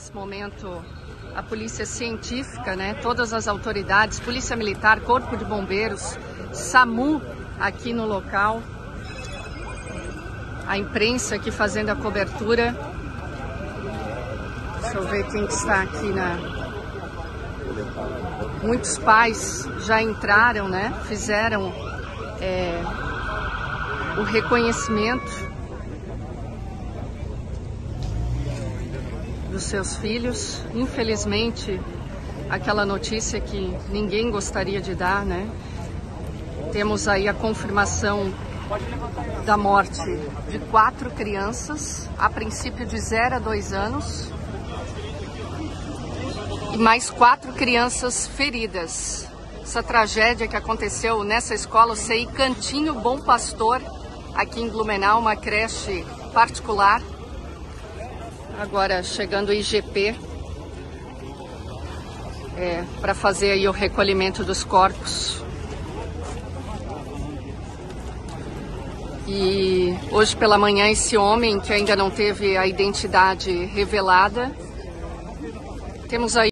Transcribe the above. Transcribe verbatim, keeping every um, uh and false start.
nesse momento a polícia científica, né? Todas as autoridades, polícia militar, corpo de bombeiros, SAMU aqui no local, a imprensa aqui fazendo a cobertura. Deixa eu ver quem que está aqui na... Muitos pais já entraram, né? Fizeram é, o reconhecimento dos seus filhos. Infelizmente, aquela notícia que ninguém gostaria de dar, né? Temos aí a confirmação da morte de quatro crianças, a princípio de zero a dois anos, e mais quatro crianças feridas. Essa tragédia que aconteceu nessa escola, o C I Cantinho Bom Pastor, aqui em Blumenau, uma creche particular. Agora chegando o I G P é, para fazer aí o recolhimento dos corpos. E hoje pela manhã esse homem que ainda não teve a identidade revelada, temos aí